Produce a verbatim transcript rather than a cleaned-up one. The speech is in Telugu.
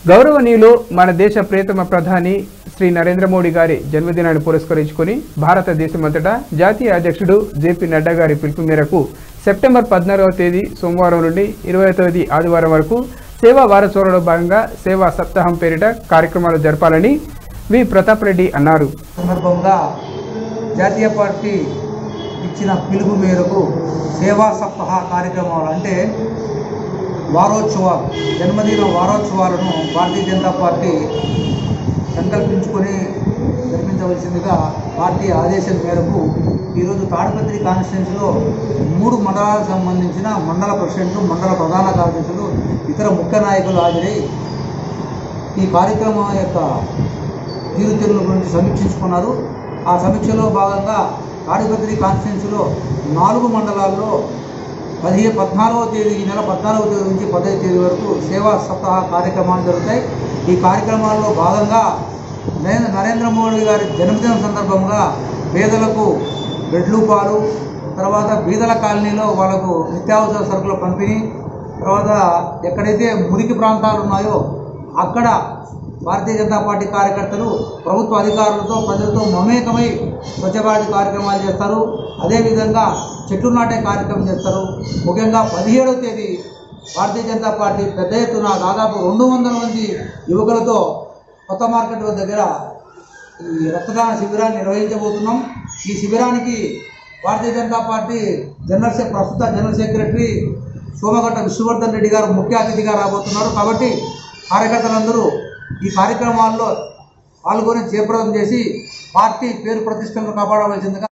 గౌరవనీయులు మన దేశ ప్రియతమ ప్రధాని శ్రీ నరేంద్ర మోడీ గారి జన్మదినాన్ని పురస్కరించుకొని భారతదేశమంతటా జాతీయ అధ్యక్షుడు జేపీ నడ్డా గారి పిలుపు మేరకు సెప్టెంబర్ పద్నాలుగవ తేదీ సోమవారం నుండి ఇరవై తేదీ ఆదివారం వరకు సేవా వారోత్సవంలో భాగంగా సేవా సప్తాహం పేరిట కార్యక్రమాలు జరపాలని వి ప్రతాప్ రెడ్డి అన్నారు. సందర్భంగా జాతీయ పార్టీ ఇచ్చిన పిలుపు మేరకు సేవా సప్తాహ కార్యక్రమాలు అంటే వారోత్సవాలు జన్మదిన వారోత్సవాలను భారతీయ జనతా పార్టీ సంకల్పించుకొని జరిపించవలసిందిగా పార్టీ ఆదేశం మేరకు ఈరోజు తాడిపత్రి కాన్స్టిట్యున్సీలో మూడు మండలాలకు సంబంధించిన మండల ప్రెసిడెంట్లు మండల ప్రధాన కార్యదర్శులు ఇతర ముఖ్య నాయకులు హాజరై ఈ కార్యక్రమం యొక్క తీరుతెన్నుల గురించి సమీక్షించుకున్నారు. ఆ సమీక్షలో భాగంగా తాడిపత్రి కాన్స్టిట్యున్సీలో నాలుగు మండలాల్లో పదిహేను పద్నాలుగవ తేదీ ఈ నెల పద్నాలుగవ తేదీ నుంచి పదహైదు తేదీ వరకు సేవా సప్తాహ కార్యక్రమాలు జరుగుతాయి. ఈ కార్యక్రమాల్లో భాగంగా నరేంద్ర మోడీ గారి జన్మదినం సందర్భంగా పేదలకు బెడ్లు పాలు, తర్వాత బీదల కాలనీలో వాళ్ళకు నిత్యావసర సరుకుల పంపిణీ, తర్వాత ఎక్కడైతే మురికి ప్రాంతాలు ఉన్నాయో అక్కడ భారతీయ జనతా పార్టీ కార్యకర్తలు ప్రభుత్వ అధికారులతో ప్రజలతో మమేకమై స్వచ్ఛ భారత్ కార్యక్రమాలు చేస్తారు. అదేవిధంగా చెట్లు నాటే కార్యక్రమం చేస్తారు. ముఖ్యంగా పదిహేడవ తేదీ భారతీయ జనతా పార్టీ పెద్ద ఎత్తున దాదాపు రెండు వందల మంది యువకులతో కొత్త మార్కెట్ దగ్గర ఈ రక్తదాన శిబిరాన్ని నిర్వహించబోతున్నాం. ఈ శిబిరానికి భారతీయ జనతా పార్టీ జనరల్ ప్రస్తుత జనరల్ సెక్రటరీ సోమగట్ట విష్ణువర్ధన్ రెడ్డి గారు ముఖ్య అతిథిగా రాబోతున్నారు. కాబట్టి కార్యకర్తలందరూ ఈ కార్యక్రమాల్లో పాల్గొని జయప్రదం చేసి పార్టీ పేరు ప్రతిష్టలను కాపాడవలసిందిగా